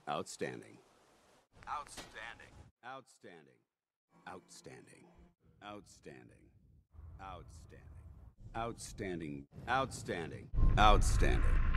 Outstanding. Outstanding. Outstanding. Outstanding. Outstanding. Outstanding. Outstanding. Outstanding. Outstanding.